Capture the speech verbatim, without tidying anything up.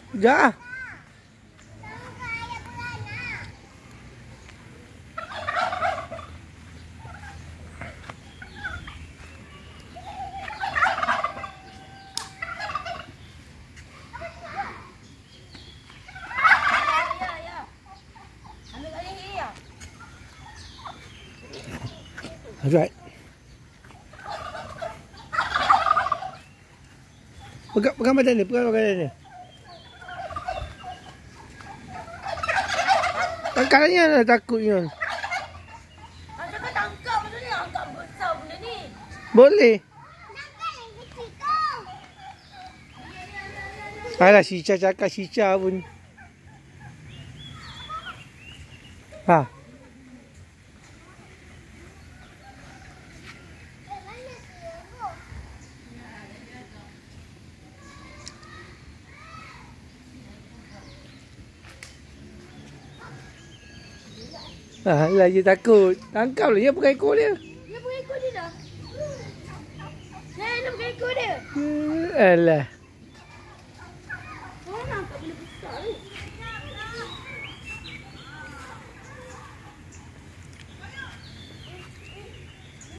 Sekejap lah. Alright. Pegang, pegang badan ni, pegang badan ni. Tangkapnya lah takutnya. Macam kau tangkap macam ni, angkat besar benda ni. Boleh. Tangkap yang kecil kau. Alah, Syica cakap Syica pun. Ha. Ah, lagi takut. Tangkap lah, dia pegang ekor dia. Dia pegang ekor dia dah. Nah, dia pegang ekor dia. Hmm, alah. Oh, nampak benda besar ni.